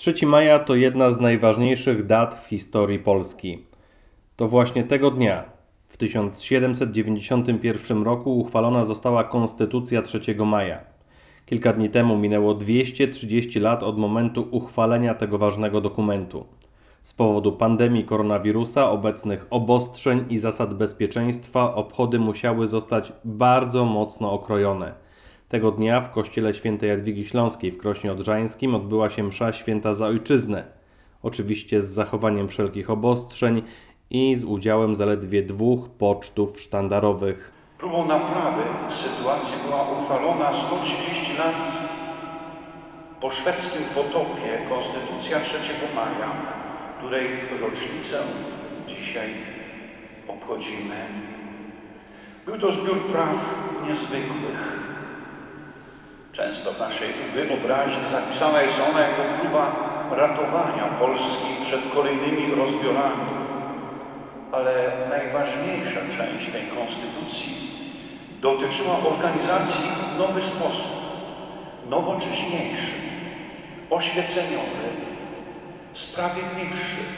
3 maja to jedna z najważniejszych dat w historii Polski. To właśnie tego dnia, w 1791 roku uchwalona została Konstytucja 3 maja. Kilka dni temu minęło 230 lat od momentu uchwalenia tego ważnego dokumentu. Z powodu pandemii koronawirusa, obecnych obostrzeń i zasad bezpieczeństwa obchody musiały zostać bardzo mocno okrojone. Tego dnia w kościele świętej Jadwigi Śląskiej w Krośnie Odrzańskim odbyła się msza święta za ojczyznę. Oczywiście z zachowaniem wszelkich obostrzeń i z udziałem zaledwie 2 pocztów sztandarowych. Próbą naprawy sytuacji była uchwalona 130 lat po szwedzkim potopie Konstytucja 3 maja, której rocznicę dzisiaj obchodzimy. Był to zbiór praw niezwykłych. Często w naszej wyobraźni zapisana jest ona jako próba ratowania Polski przed kolejnymi rozbiorami. Ale najważniejsza część tej konstytucji dotyczyła organizacji w nowy sposób, nowocześniejszy, oświeceniowy, sprawiedliwszy.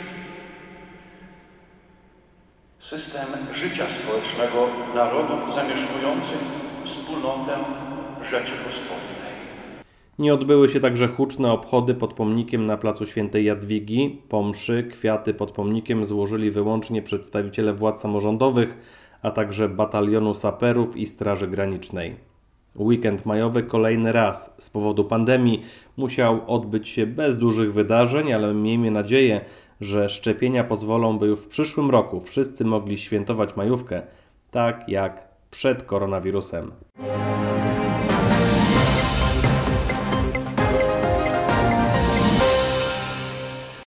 System życia społecznego narodów zamieszkujących wspólnotę Rzeczypospolitej. Nie odbyły się także huczne obchody pod pomnikiem na placu Świętej Jadwigi. Po mszy kwiaty pod pomnikiem złożyli wyłącznie przedstawiciele władz samorządowych, a także batalionu saperów i Straży Granicznej. Weekend majowy kolejny raz z powodu pandemii musiał odbyć się bez dużych wydarzeń, ale miejmy nadzieję, że szczepienia pozwolą, by już w przyszłym roku wszyscy mogli świętować majówkę tak jak przed koronawirusem.